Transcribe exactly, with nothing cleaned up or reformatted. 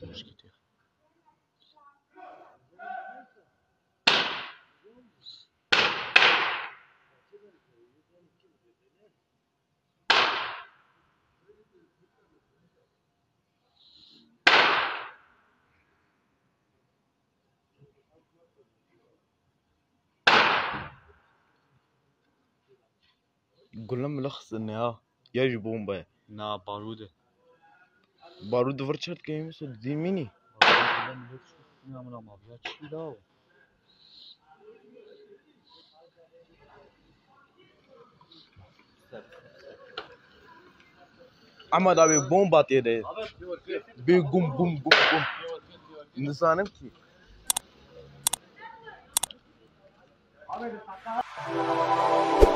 مشكلتي قلنا ملخص انها يجب بومبا نا باروده بارود فرشات كيم سو دي ميني احمد ابي بومبا تيده بي بوم بوم بوم بوم نسانم كي